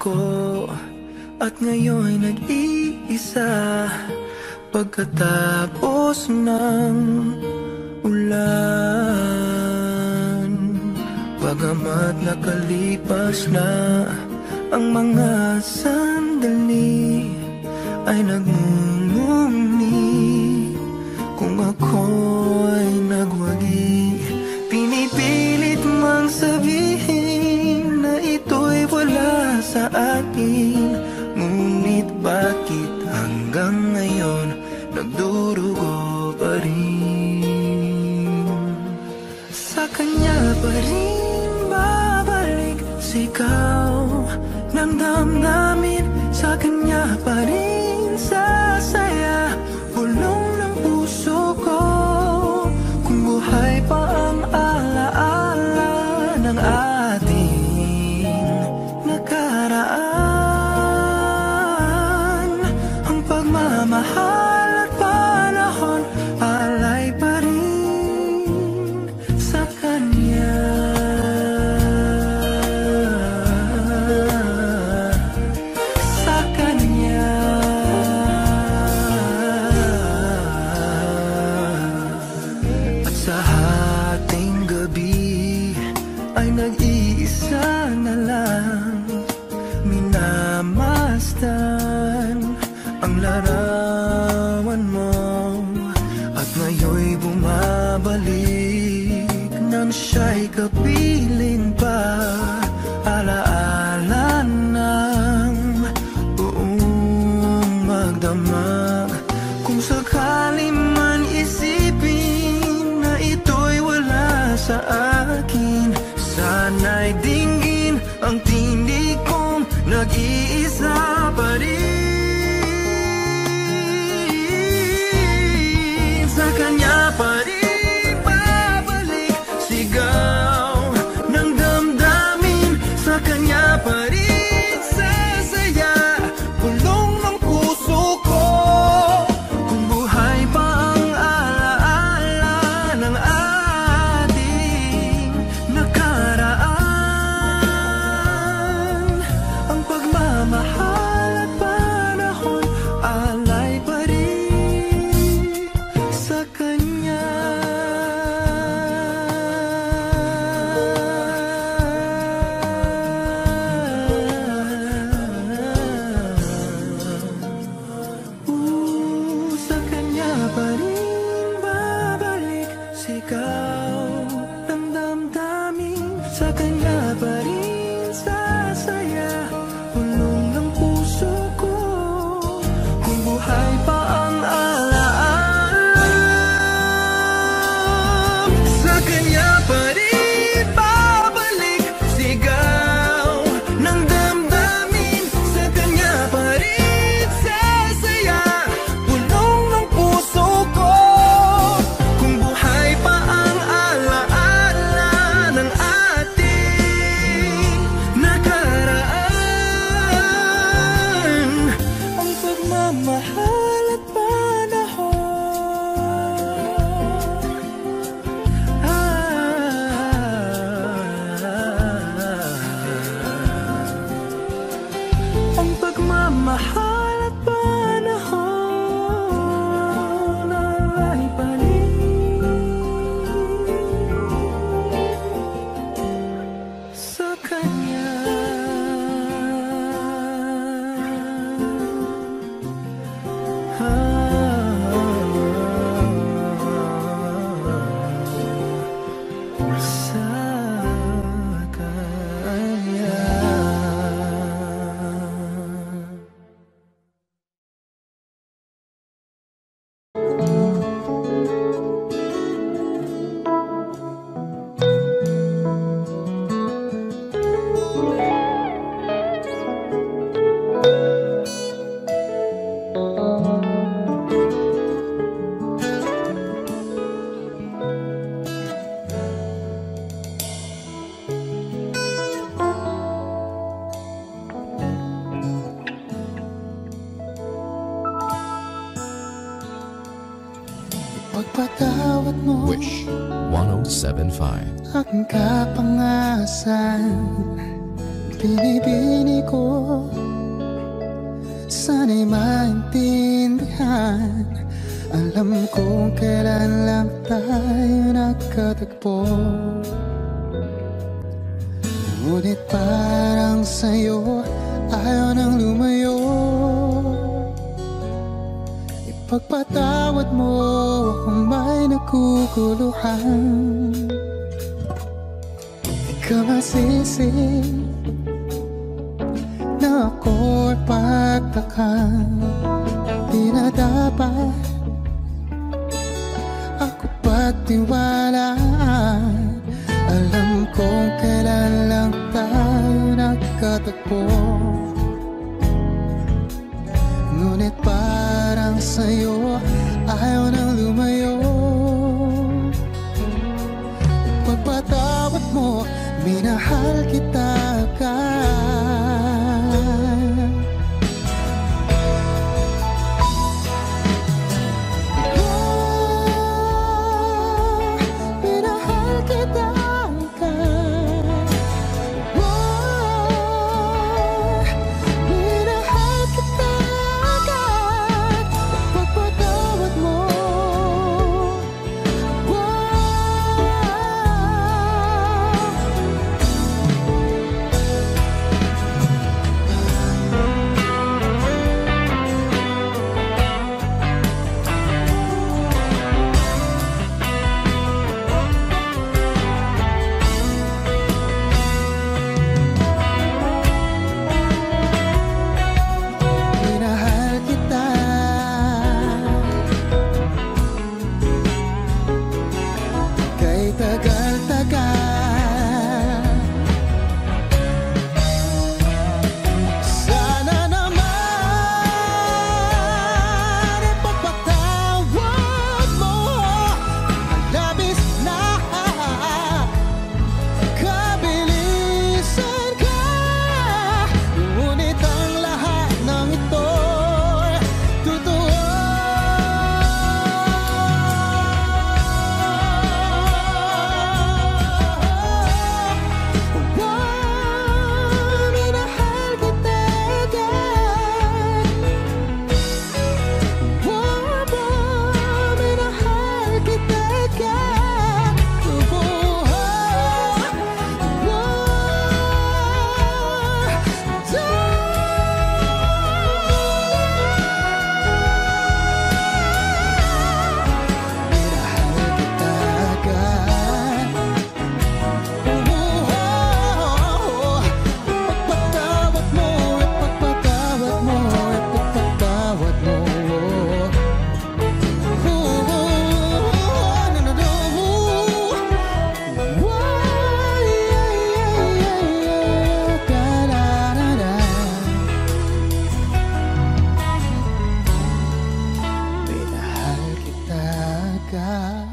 ko at ngayon nag-iisa. Pagkatapos ng ulan, bagamat nakalipas na ang mga sandali, ay nagmumuni kung ako'y nagwagi. Pinipilit mang sabihin na ito'y wala sa akin, ngunit bakit hanggang ngayon nagdurugo pa rin? Sa kanya pa rin babalik sigaw ng damdamin, sa kanya pa rin sasaya bulong ng puso ko. Kung buhay pa ang alaala ng ating nakaraan, ang pagmamahal at panahon alay pa rin sa kanya. Sa kanya. At sa hating gabi ay nag-iisa na lang, minamasdan ang larawan mo. At ngayon'y bumabalik nang siya'y kapiling pa, alaala ng buong magdamag. Kung sakali man isipin na ito'y wala sa akin, sana'y dinggin ang tinig kong nag-iisa pa rin. Sa kanya pa rin babalik sigaw ng damdamin, sa kanya pa rin sasaya bulong ng puso ko. Kung buhay pa ang alaala ng ating nakaraan, ang pagmamahal at panahon alay pa rin sa kanya. Sa kanya pa rin babalik sigaw ng damdamin, sa kanya pa rin sasaya bulong ng puso ko. Kung buhay pa ang alaala, sa kanya pa rin babalik sigaw ng damdamin, sa kanya pa rin sasaya bulong ng puso ko. Kung buhay pa ang alaala ng ating nakaraan, ang pagmamahal at panahon ang pagmamahal at panahon ay pa rin sa kanya. Sa kanya. Pagpatawad mo Wish 107.5. aking kapangasan, Binibini ko, sana'y maintindihan. Alam kong kailan lang tayo nagkatagpo, ngunit parang sa'yo ayaw nang lumayo. Ipagpatawad mo kung may naguguluhan. Di ka masisi na ako'y pagtakan. Di na dapat ako pagtiwalaan. Alam kong kailan lang tayo nagkatagpo, ngunit parang sa'yo ayaw nang lumayo. Ipagpatawad mo, minahal kita agad. Minahal kita agad. Minahal kita agad. Ipagpatawad mo. Minahal kita. Kay tagal-tagal, sana naman ipagpatawad mo. Labis na kabilisan ka, ngunit ang lahat ng ito'y totoo. Minahal kita agad. Minahal kita agad. Ipagpatawad mo, ipagpatawad mo, ipagpatawad mo. Minahal kita agad.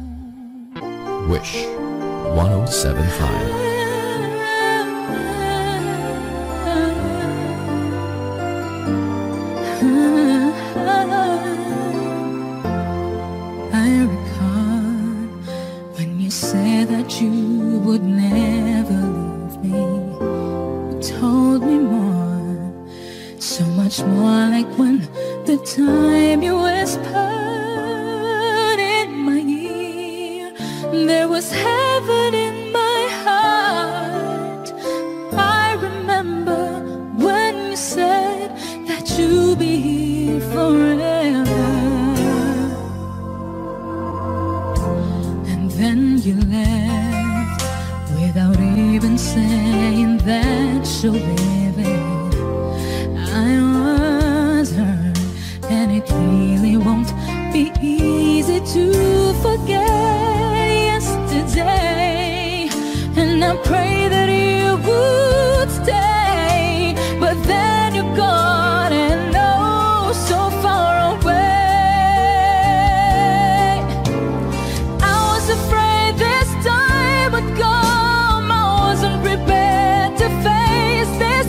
Wish 1075. I recall when you said that you would never leave me. You told me more, so much more, like when the time you whispered in my ear. There was heaven in my heart. I remember when you said that you'll be here forever. And then you left without even saying that you'll leave it. I was hurt, and it really won't be easy to forget yesterday. And I pray that you would stay, but then you're gone and oh, so far away. I was afraid this time would come. I wasn't prepared to face this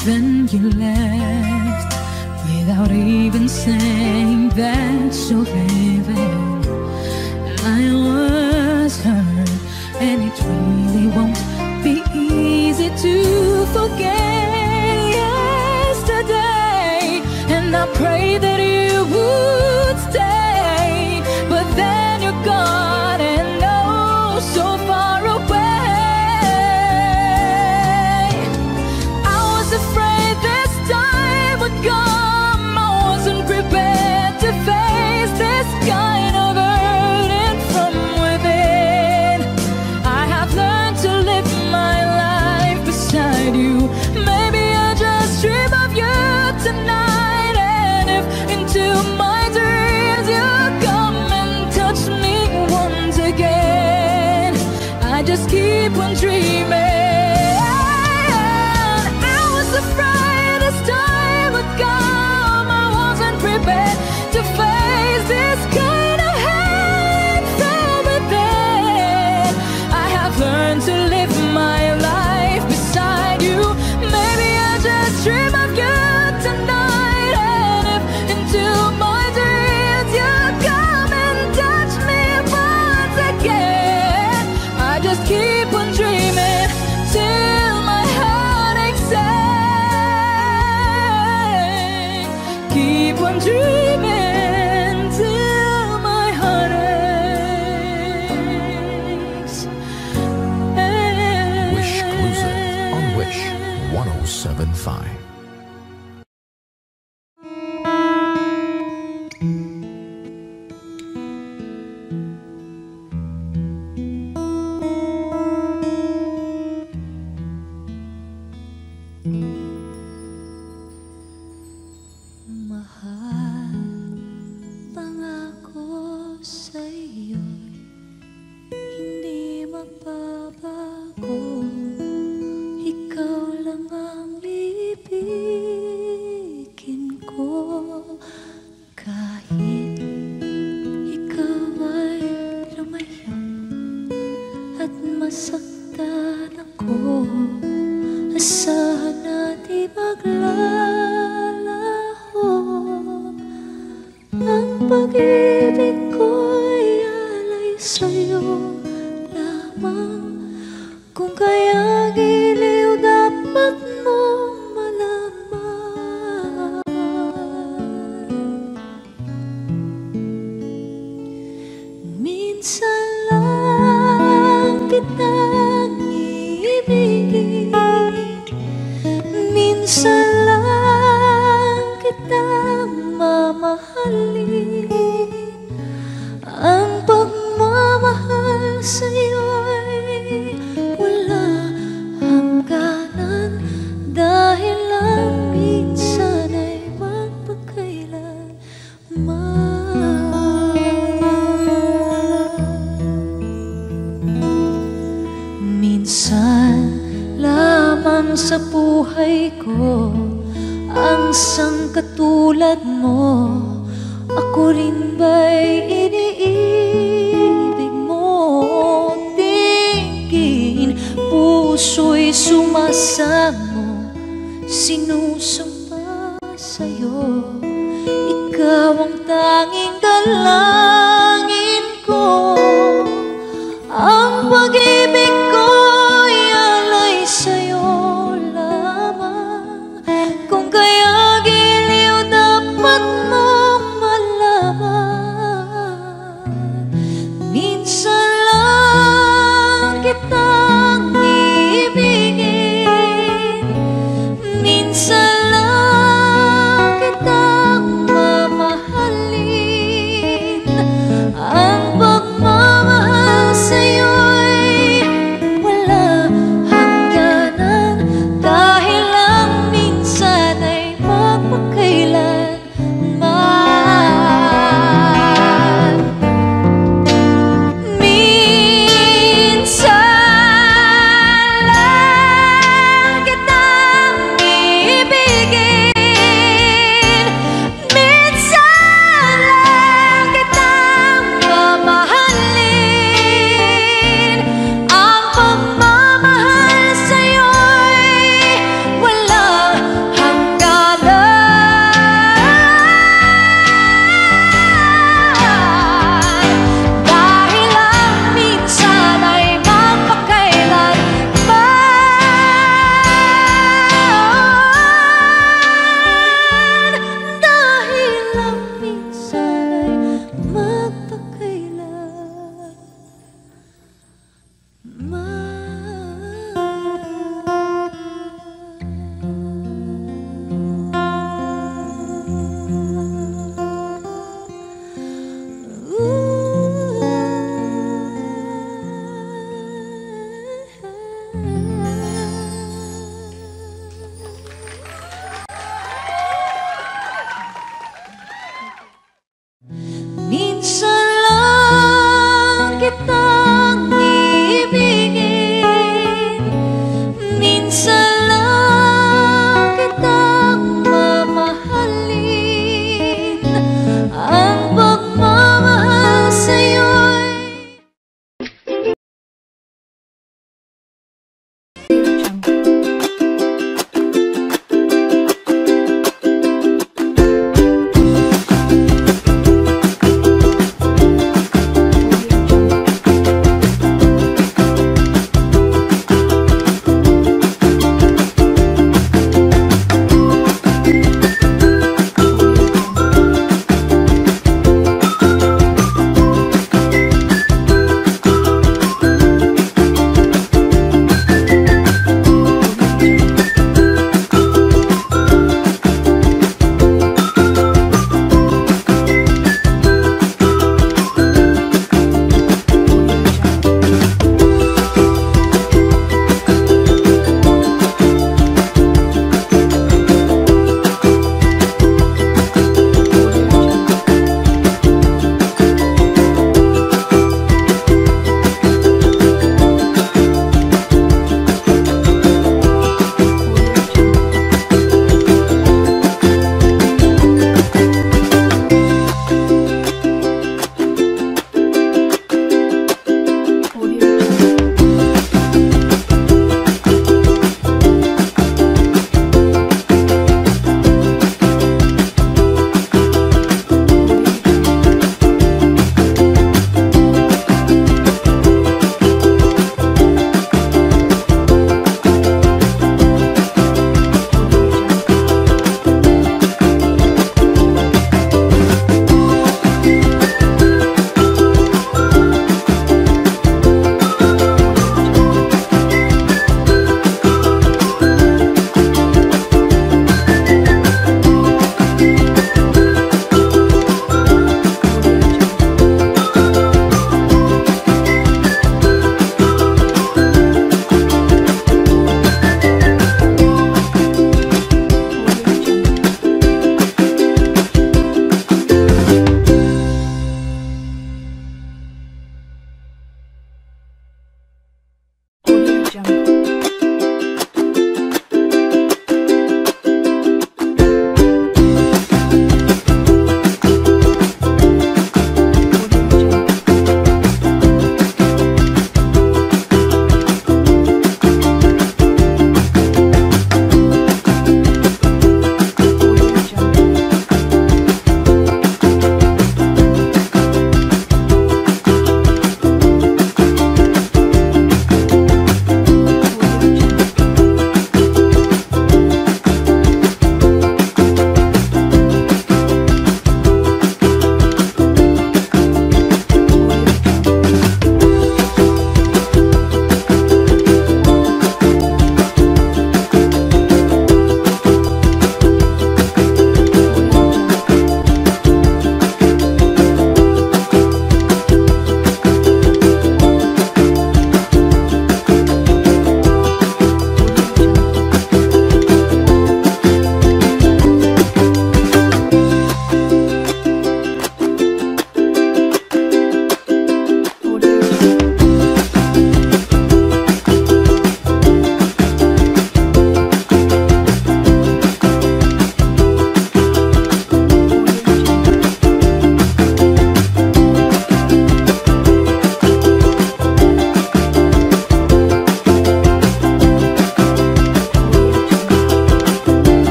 then you left without even saying that you're leaving. I was hurt, and it really won't be easy to forget yesterday. And I pray that you would stay, but then you're gone and oh, so far away. I was afraid this time would come. I wasn't prepared to face this kind of burden from within. I have learned to live my life beside you. Maybe I just dream of you tonight, and if into my dreams you come and touch me once again, I just keep on dreaming. I was afraid this time would come. I wasn't prepared to face this kind of hate from within. I have learned to live my life beside you. Maybe I just dream of you tonight, and if into my dreams you come and touch me once again, I just keep on dreaming till my heart aches. Keep on dreaming till my heart aches. Wish Cruiser on Wish 1075. Mahal, pangako sa'yo'y hindi magbabago. Ikaw lang ang ibigin ko. Kahit ikaw ay lumayo at masaktan ako, asahan na di maglalaho. Ang pag-ibig ko'y alay sa'yo lamang. Kung kaya giliw dapat mong malaman. Minsan lang kitang iibigin, minsan lang kitang mamahalin. Ang pagmamahal sa'yo'y wala hangganan, dahil lang minsan ay magpakailanman. Minsan lamang sa buhay ko ang sangkatulad mo. Ako rin ba'y iniibig mo? Tingin, puso'y sumasamo, sinusumpa sa'yo. Ikaw ang tanging dala